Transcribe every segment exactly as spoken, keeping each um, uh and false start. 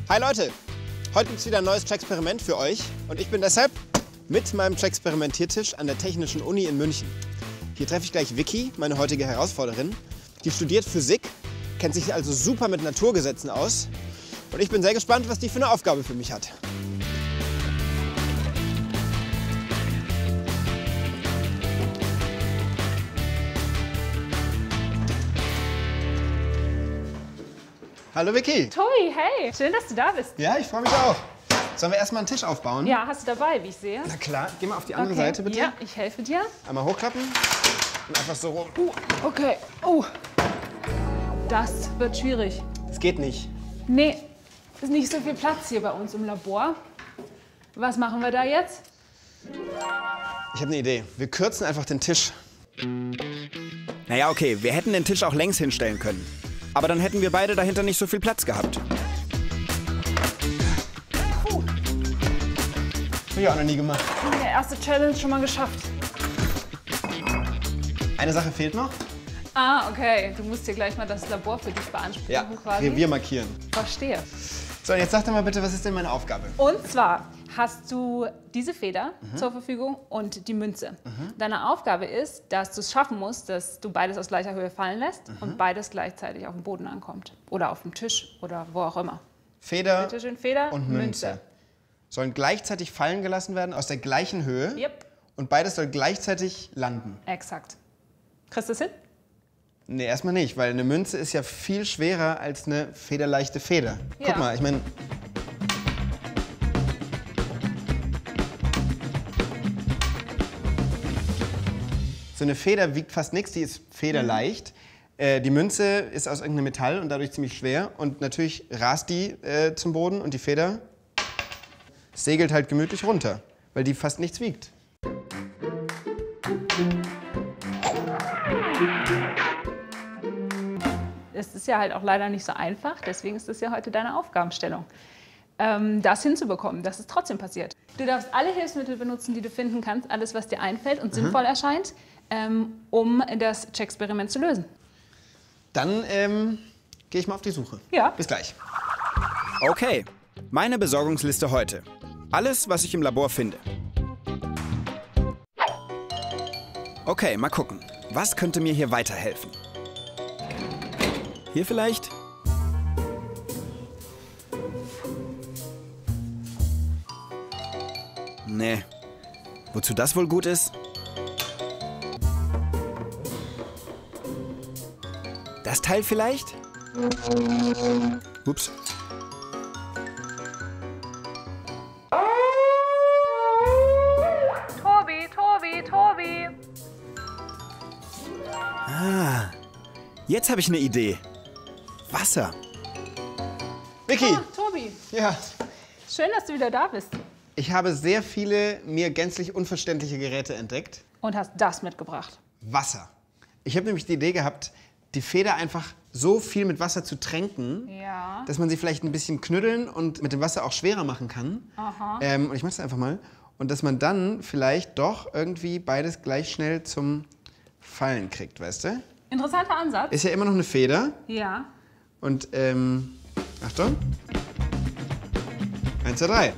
Hi Leute, heute gibt es wieder ein neues Experiment für euch und ich bin deshalb mit meinem Experimentiertisch an der Technischen Uni in München. Hier treffe ich gleich Vicky, meine heutige Herausforderin. Die studiert Physik, kennt sich also super mit Naturgesetzen aus und ich bin sehr gespannt, was die für eine Aufgabe für mich hat. Hallo Vicky. Tobi, hey, schön, dass du da bist. Ja, ich freue mich auch. Sollen wir erstmal einen Tisch aufbauen? Ja, hast du dabei, wie ich sehe. Na klar, geh mal auf die andere Okay. Seite bitte. Ja, ich helfe dir. Einmal hochklappen und einfach so rum. Uh, okay. Oh, das wird schwierig. Das geht nicht. Nee, ist nicht so viel Platz hier bei uns im Labor. Was machen wir da jetzt? Ich habe eine Idee. Wir kürzen einfach den Tisch. Naja, okay, wir hätten den Tisch auch längs hinstellen können. Aber dann hätten wir beide dahinter nicht so viel Platz gehabt. Puh, Hab ich auch noch nie gemacht. die erste Challenge schon mal geschafft. Eine Sache fehlt noch. Ah, okay. Du musst hier gleich mal das Labor für dich beanspruchen, Ja, quasi. Revier markieren. Verstehe. So, und jetzt sag doch mal bitte, was ist denn meine Aufgabe? Und zwar hast du diese Feder Mhm. zur Verfügung und die Münze. Deine Aufgabe ist, dass du es schaffen musst, dass du beides aus gleicher Höhe fallen lässt Mhm. und beides gleichzeitig auf dem Boden ankommt. Oder auf dem Tisch oder wo auch immer. Feder Bitte schön, Feder und Münze. Sollen gleichzeitig fallen gelassen werden, aus der gleichen Höhe. Yep, Und beides soll gleichzeitig landen. exakt. Kriegst du es hin? Nee, erstmal nicht, weil eine Münze ist ja viel schwerer als eine federleichte Feder. Guck Ja. mal, ich meine... So eine Feder wiegt fast nichts, die ist federleicht. Äh, die Münze ist aus irgendeinem Metall und dadurch ziemlich schwer. Und natürlich rast die äh, zum Boden und die Feder segelt halt gemütlich runter, weil die fast nichts wiegt. Es ist ja halt auch leider nicht so einfach, deswegen ist das ja heute deine Aufgabenstellung. Ähm, das hinzubekommen, dass es trotzdem passiert. Du darfst alle Hilfsmittel benutzen, die du finden kannst, alles, was dir einfällt und sinnvoll erscheint, ähm, um das Experiment zu lösen. Dann ähm, gehe ich mal auf die Suche. Ja. Bis gleich. Okay, meine Besorgungsliste heute. Alles, was ich im Labor finde. Okay, mal gucken. Was könnte mir hier weiterhelfen? Hier vielleicht? Nee. Wozu das wohl gut ist? Das Teil vielleicht? Ups. Tobi, Tobi, Tobi. Ah, jetzt habe ich eine Idee. Wasser. Vicky! Ah, Tobi, Ja. schön, dass du wieder da bist. Ich habe sehr viele mir gänzlich unverständliche Geräte entdeckt. Und hast das mitgebracht. Wasser. Ich habe nämlich die Idee gehabt, die Feder einfach so viel mit Wasser zu tränken, Ja. dass man sie vielleicht ein bisschen knüddeln und mit dem Wasser auch schwerer machen kann. Aha. Ähm, und ich mache das einfach mal. Und dass man dann vielleicht doch irgendwie beides gleich schnell zum Fallen kriegt, weißt du? Interessanter Ansatz. Ist ja immer noch eine Feder. Ja. Und, ähm, Achtung. Eins, zwei, drei.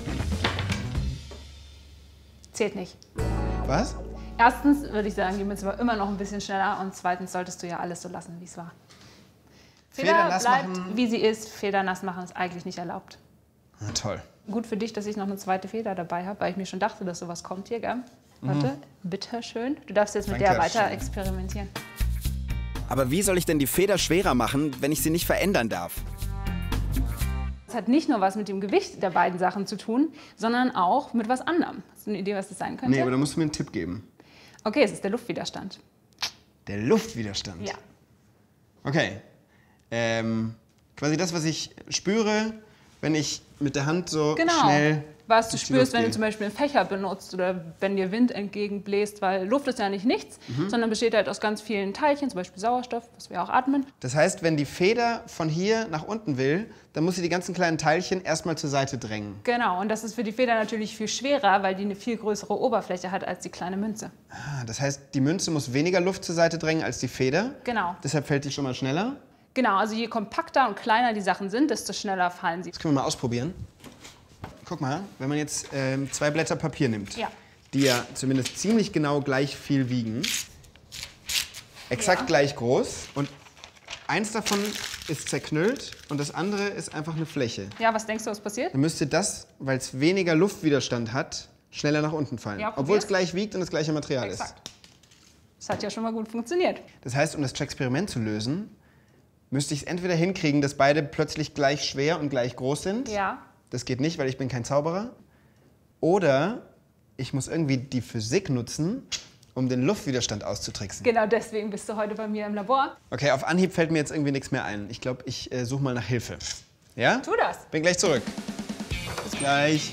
Zählt nicht. Was? Erstens würde ich sagen, die Münze war immer noch ein bisschen schneller und zweitens solltest du ja alles so lassen, wie es war. Feder, Feder nass bleibt, machen. wie sie ist. Feder nass machen ist eigentlich nicht erlaubt. Na toll. Gut für dich, dass ich noch eine zweite Feder dabei habe, weil ich mir schon dachte, dass sowas kommt hier, gell? Warte, bitteschön. Du darfst jetzt mit der Dankeschön. weiter experimentieren. Aber wie soll ich denn die Feder schwerer machen, wenn ich sie nicht verändern darf? Das hat nicht nur was mit dem Gewicht der beiden Sachen zu tun, sondern auch mit was anderem. Hast du eine Idee, was das sein könnte? Nee, aber da musst du mir einen Tipp geben. Okay, es ist der Luftwiderstand. Der Luftwiderstand. Ja. Okay. Ähm, quasi das, was ich spüre, wenn ich mit der Hand so Genau. schnell Was du durch die spürst, Luft wenn du gehe. zum Beispiel einen Fächer benutzt oder wenn dir Wind entgegenbläst, weil Luft ist ja nicht nichts, Mhm. sondern besteht halt aus ganz vielen Teilchen, zum Beispiel Sauerstoff, was wir auch atmen. Das heißt, wenn die Feder von hier nach unten will, dann muss sie die ganzen kleinen Teilchen erstmal zur Seite drängen. Genau, und das ist für die Feder natürlich viel schwerer, weil die eine viel größere Oberfläche hat als die kleine Münze. Ah, das heißt, die Münze muss weniger Luft zur Seite drängen als die Feder. Genau. Deshalb fällt die schon mal schneller. Genau, also je kompakter und kleiner die Sachen sind, desto schneller fallen sie. Das können wir mal ausprobieren. Guck mal, wenn man jetzt ähm, zwei Blätter Papier nimmt, Ja. die ja zumindest ziemlich genau gleich viel wiegen, exakt Ja. gleich groß, und eins davon ist zerknüllt und das andere ist einfach eine Fläche. Ja, was denkst du, was passiert? Dann müsste das, weil es weniger Luftwiderstand hat, schneller nach unten fallen. Ja, obwohl es probier's. gleich wiegt und das gleiche Material ist. Exakt. Das hat ja schon mal gut funktioniert. Das heißt, um das Experiment zu lösen, müsste ich es entweder hinkriegen, dass beide plötzlich gleich schwer und gleich groß sind. Ja. Das geht nicht, weil ich bin kein Zauberer. Oder ich muss irgendwie die Physik nutzen, um den Luftwiderstand auszutricksen. Genau deswegen bist du heute bei mir im Labor. Okay, auf Anhieb fällt mir jetzt irgendwie nichts mehr ein. Ich glaube, ich äh, suche mal nach Hilfe. Ja? Tu das. Bin gleich zurück. Bis gleich.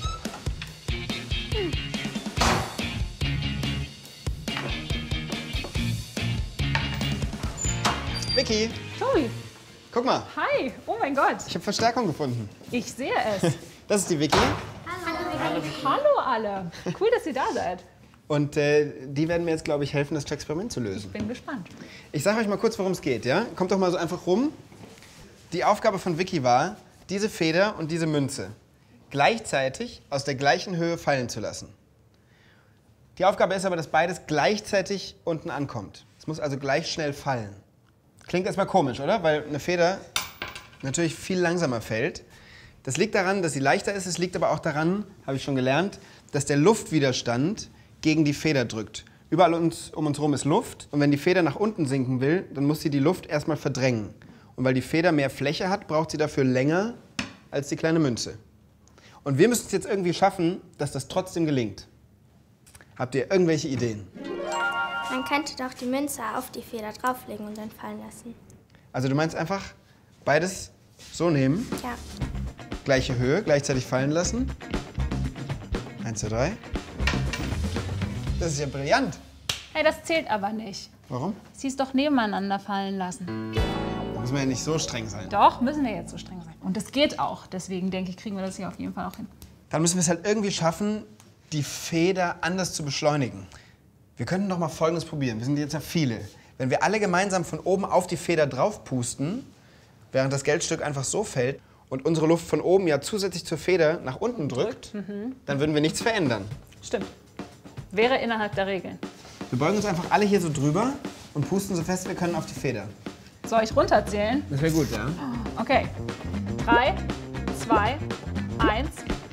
Vicky, Tobi, guck mal. hi. Oh mein Gott. Ich habe Verstärkung gefunden. Ich sehe es. Das ist die Vicky. Hallo alle. Cool, dass ihr da seid. Und äh, die werden mir jetzt, glaube ich, helfen, das Experiment zu lösen. Bin gespannt. Ich sage euch mal kurz, worum es geht, ja? Kommt doch mal so einfach rum. Die Aufgabe von Vicky war, diese Feder und diese Münze gleichzeitig aus der gleichen Höhe fallen zu lassen. Die Aufgabe ist aber, dass beides gleichzeitig unten ankommt. Es muss also gleich schnell fallen. Klingt erstmal komisch, oder? Weil eine Feder natürlich viel langsamer fällt. Das liegt daran, dass sie leichter ist. Es liegt aber auch daran, habe ich schon gelernt, dass der Luftwiderstand gegen die Feder drückt. Überall uns, um uns herum ist Luft. Und wenn die Feder nach unten sinken will, dann muss sie die Luft erstmal verdrängen. Und weil die Feder mehr Fläche hat, braucht sie dafür länger als die kleine Münze. Und wir müssen es jetzt irgendwie schaffen, dass das trotzdem gelingt. Habt ihr irgendwelche Ideen? Man könnte doch die Münze auf die Feder drauflegen und dann fallen lassen. Also du meinst einfach beides so nehmen, Ja. gleiche Höhe, gleichzeitig fallen lassen. Eins, zwei, drei. Das ist ja brillant. Hey, das zählt aber nicht. Warum? Sie es doch nebeneinander fallen lassen. Da müssen wir ja nicht so streng sein. Doch, müssen wir jetzt so streng sein. Und das geht auch. Deswegen denke ich, kriegen wir das hier auf jeden Fall auch hin. Dann müssen wir es halt irgendwie schaffen, die Feder anders zu beschleunigen. Wir könnten doch mal Folgendes probieren. Wir sind jetzt ja viele. Wenn wir alle gemeinsam von oben auf die Feder drauf pusten, während das Geldstück einfach so fällt und unsere Luft von oben ja zusätzlich zur Feder nach unten drückt, dann würden wir nichts verändern. Stimmt. Wäre innerhalb der Regeln. Wir beugen uns einfach alle hier so drüber und pusten so fest wir können auf die Feder. Soll ich runterzählen? Das wäre gut, ja? Okay. Drei, zwei, eins.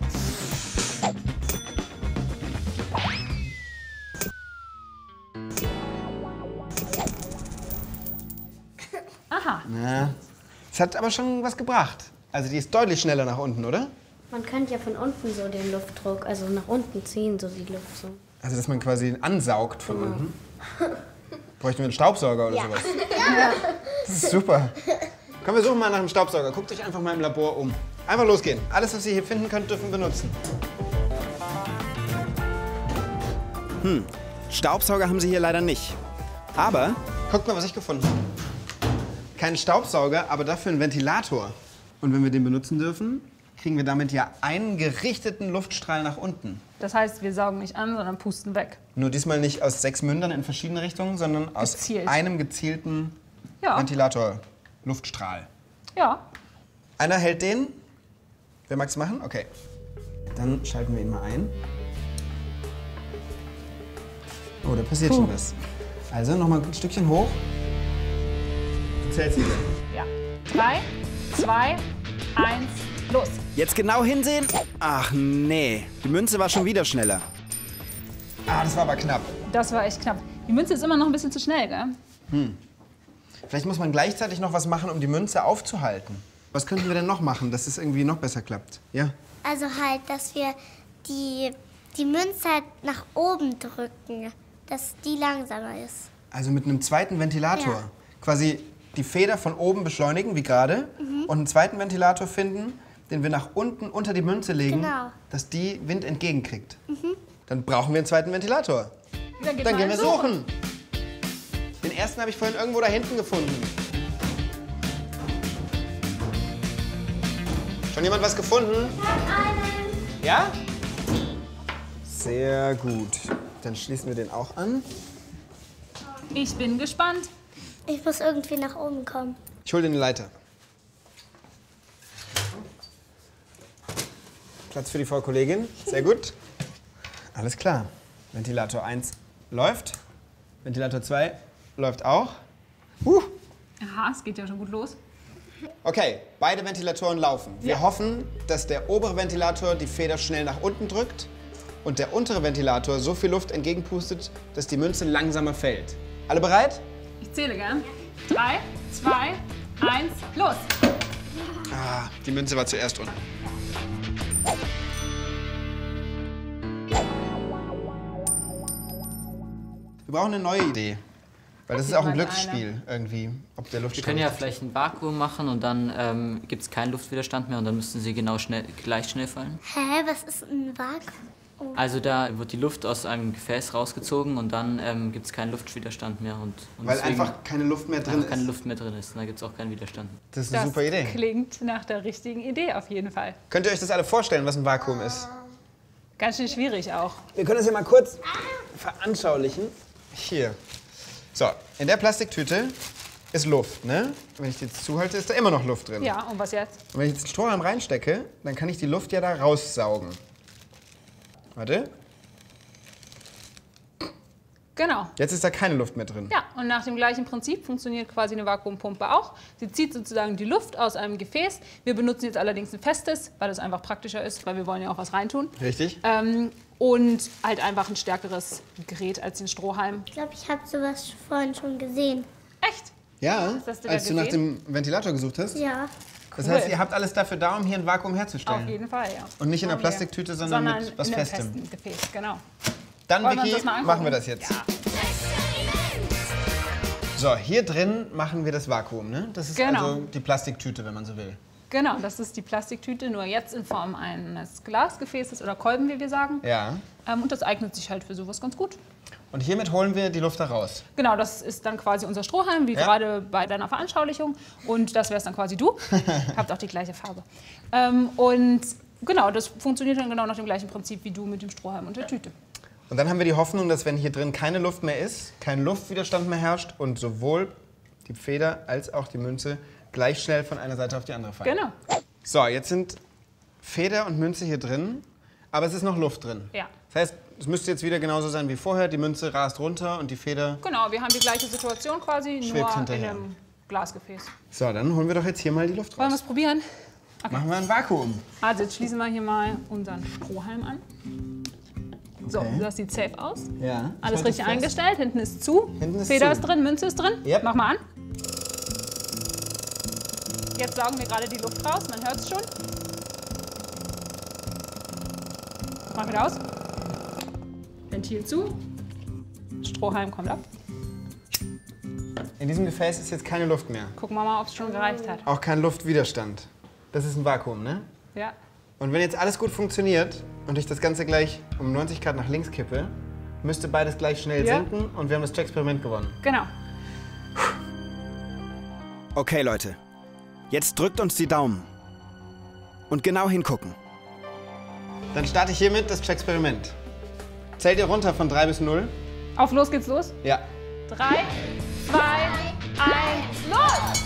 Aha. Ja. Es hat aber schon was gebracht. Also die ist deutlich schneller nach unten, oder? Man könnte ja von unten so den Luftdruck, also nach unten ziehen, so die Luft so. Also dass man quasi ansaugt von unten. Bräuchten wir einen Staubsauger oder Ja. sowas? Ja. Das ist super. Komm, wir suchen mal nach einem Staubsauger. Guckt euch einfach mal im Labor um. Einfach losgehen. Alles, was ihr hier finden könnt, dürfen wir benutzen. Hm, Staubsauger haben sie hier leider nicht. Aber Guckt mal, was ich gefunden habe. Kein Staubsauger, aber dafür ein Ventilator. Und wenn wir den benutzen dürfen, kriegen wir damit ja einen gerichteten Luftstrahl nach unten. Das heißt, wir saugen nicht an, sondern pusten weg. Nur diesmal nicht aus sechs Mündern in verschiedene Richtungen, sondern aus Gezielt. einem gezielten Ja. Ventilator, Luftstrahl. Ja. Einer hält den. Wer mag's machen? Okay. Dann schalten wir ihn mal ein. Oh, da passiert schon was. Also noch mal ein Stückchen hoch. Du zählst wieder. Ja. Drei, zwei, eins, los. jetzt genau hinsehen. Ach nee, die Münze war schon wieder schneller. Ah, das war aber knapp. Das war echt knapp. Die Münze ist immer noch ein bisschen zu schnell, gell? Vielleicht muss man gleichzeitig noch was machen, um die Münze aufzuhalten. Was könnten wir denn noch machen, dass es irgendwie noch besser klappt? Ja? Also halt, dass wir die, die Münze halt nach oben drücken, dass die langsamer ist. Also mit einem zweiten Ventilator. Ja. Quasi die Feder von oben beschleunigen, wie gerade, und einen zweiten Ventilator finden, den wir nach unten unter die Münze legen, Genau. dass die Wind entgegenkriegt. Dann brauchen wir einen zweiten Ventilator. Dann, geht Dann mal gehen wir suchen. Den ersten habe ich vorhin irgendwo da hinten gefunden. Schon jemand was gefunden? Ja? Sehr gut. Dann schließen wir den auch an. Ich bin gespannt. Ich muss irgendwie nach oben kommen. Ich hole dir eine Leiter. Platz für die Frau Kollegin. Sehr gut. Alles klar. Ventilator eins läuft. Ventilator zwei läuft auch. Uh. Aha, es geht ja schon gut los. Okay, beide Ventilatoren laufen. Wir Ja. hoffen, dass der obere Ventilator die Feder schnell nach unten drückt und der untere Ventilator so viel Luft entgegenpustet, dass die Münze langsamer fällt. Alle bereit? Ich zähle gern. Drei, zwei, eins, los! Ah, die Münze war zuerst unten. Wir brauchen eine neue Idee. Weil das ist auch ein mal Glücksspiel irgendwie, ob der Wir Luftstand... können ja vielleicht ein Vakuum machen und dann ähm, gibt es keinen Luftwiderstand mehr und dann müssten sie genau schnell, gleich schnell fallen. Hä, was ist ein Vakuum? Also da wird die Luft aus einem Gefäß rausgezogen und dann ähm, gibt es keinen Luftwiderstand mehr. Und, und Weil deswegen einfach keine Luft mehr drin einfach ist. keine Luft mehr drin ist. Und da gibt es auch keinen Widerstand. Das ist eine Das super Idee. klingt nach der richtigen Idee auf jeden Fall. Könnt ihr euch das alle vorstellen, was ein Vakuum ist? Ganz schön schwierig auch. Wir können das hier mal kurz veranschaulichen. Hier. So, in der Plastiktüte ist Luft, ne? Wenn ich die jetzt zuhalte, ist da immer noch Luft drin. Ja, und was jetzt? Und wenn ich jetzt einen Strohhalm reinstecke, dann kann ich die Luft ja da raussaugen. Warte. Genau. Jetzt ist da keine Luft mehr drin. Ja, und nach dem gleichen Prinzip funktioniert quasi eine Vakuumpumpe auch. Sie zieht sozusagen die Luft aus einem Gefäß. Wir benutzen jetzt allerdings ein festes, weil das einfach praktischer ist, weil wir wollen ja auch was reintun. Richtig? Ähm, und halt einfach ein stärkeres Gerät als den Strohhalm. Ich glaube, ich habe sowas vorhin schon gesehen. Echt? Ja, hast du da als du nach gesehen? dem Ventilator gesucht hast. Ja. Das Cool. heißt, ihr habt alles dafür da, um hier ein Vakuum Auf herzustellen. jeden Fall, ja. Und nicht in einer Haben wir. Plastiktüte, sondern mit was in einem Festem. festen Gefäß, genau. Dann, Wollen wir uns Vicky, das mal angucken? machen wir das jetzt. Ja. So, hier drin machen wir das Vakuum, ne? Das ist Genau. also die Plastiktüte, wenn man so will. Genau, das ist die Plastiktüte, nur jetzt in Form eines Glasgefäßes oder Kolben, wie wir sagen. Ja. Ähm, und das eignet sich halt für sowas ganz gut. Und hiermit holen wir die Luft da raus. Genau, das ist dann quasi unser Strohhalm, wie Ja. gerade bei deiner Veranschaulichung. Und das wär's dann quasi du. Habt auch die gleiche Farbe. Ähm, und genau, das funktioniert dann genau nach dem gleichen Prinzip wie du mit dem Strohhalm und der Tüte. Und dann haben wir die Hoffnung, dass wenn hier drin keine Luft mehr ist, kein Luftwiderstand mehr herrscht und sowohl die Feder als auch die Münze gleich schnell von einer Seite auf die andere fallen. Genau. So, jetzt sind Feder und Münze hier drin, aber es ist noch Luft drin. Ja. Das heißt, es müsste jetzt wieder genauso sein wie vorher. Die Münze rast runter und die Feder... Genau, wir haben die gleiche Situation quasi, Schwebt nur in hinterher. einem Glasgefäß. So, dann holen wir doch jetzt hier mal die Luft Wollen wir raus. es probieren? Machen wir ein Vakuum. Also jetzt schließen wir hier mal unseren Strohhalm an. So, Okay. das sieht safe aus. Ja. Alles Halt richtig es fest. eingestellt, hinten ist zu. Hinten ist Feder zu. ist drin, Münze ist drin. Yep. Mach mal an. Jetzt saugen wir gerade die Luft raus, man hört es schon. Mach wieder aus. Ventil zu. Strohhalm kommt ab. In diesem Gefäß ist jetzt keine Luft mehr. Gucken wir mal, ob es schon gereicht hat. Auch kein Luftwiderstand. Das ist ein Vakuum, ne? Ja. Und wenn jetzt alles gut funktioniert und ich das Ganze gleich um neunzig Grad nach links kippe, müsste beides gleich schnell Ja. sinken und wir haben das Experiment gewonnen. Genau. Okay, Leute. Jetzt drückt uns die Daumen. Und genau hingucken. Dann starte ich hiermit das Experiment. Zählt ihr runter von drei bis null? Auf los geht's los. Ja. Drei, zwei, eins, los!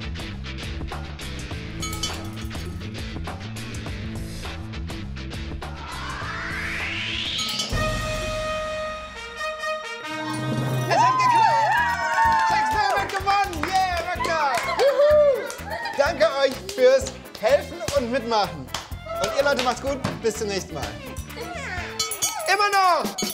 Es hat geklappt! Das Experiment gewonnen! Yeah, Röcker! Danke euch fürs Helfen und Mitmachen. Und ihr Leute macht's gut. Bis zum nächsten Mal. Immer noch!